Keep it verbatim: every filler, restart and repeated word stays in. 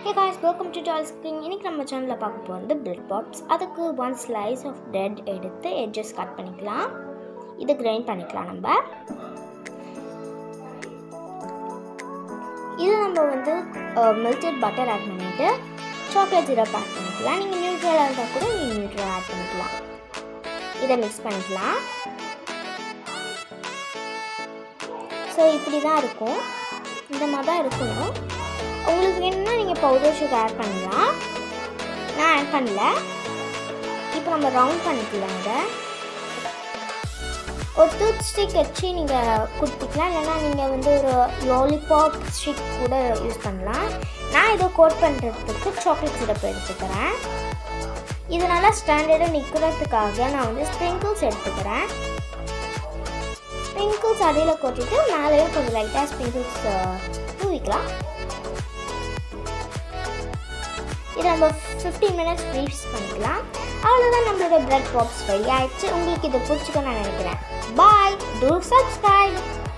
Hey guys, welcome to Toys Cooking. இன்னைக்கு நம்ம சேனல்ல பார்க்க போறது bread pops. அதுக்கு one slice of bread எடுத்து edges கட் பண்ணிக்கலாம். இத grind பண்ணிக்கலாம் நம்ம. இது நம்ம வந்து melted butter add பண்ணிட்டு chocolate syrup add பண்ணிக்கலாம். நீங்க நியூட்ரல் இருந்தா கூட நீங்க நியூட்ரல் add பண்ணிக்கலாம். இத mix பண்ணிக்கலாம். சோ இப்படி தான் இருக்கும். இந்த மாதிரி தான் இருக்கும். உங்களுக்கு வேணும்னா நீங்கள் பவுடர் சுகர் ஆட் பண்ணலாம். நான் ஆட் பண்ணல. இப்போ நம்ம ரவுண்ட் பண்ணிக்கலாம். இதை ஒரு டூத் ஸ்டிக் வச்சு நீங்கள் கொடுத்துக்கலாம். இல்லைனா நீங்கள் வந்து ஒரு லாலிபாப் ஸ்டிக் கூட யூஸ் பண்ணலாம். நான் இதை கோட் பண்ணுறதுக்கு சாக்லேட் சிரப் எடுத்துக்கிறேன். இது நல்லா ஸ்டாண்டர்டாக நிற்கிறதுக்காக நான் வந்து ஸ்ப்ரிங்கிள்ஸ் எடுத்துக்கிறேன். ஸ்ப்ரிங்கிள்ஸ் அடியில் கொட்டிட்டு மேலேயே கொஞ்சம் லைட்டாக ஸ்ப்ரிங்கிள்ஸ் தூவிக்கலாம். இதை நம்ம fifteen minutes ஃப்ரீஸ் பண்ணிக்கலாம். அவ்வளோதான் நம்மளோட பிரெட் பாப்ஸ் ரெடி ஆயிடுச்சு. உங்களுக்கு இது பிடிச்சிக்கணும்னு நான் நினைக்கிறேன். Bye, do subscribe.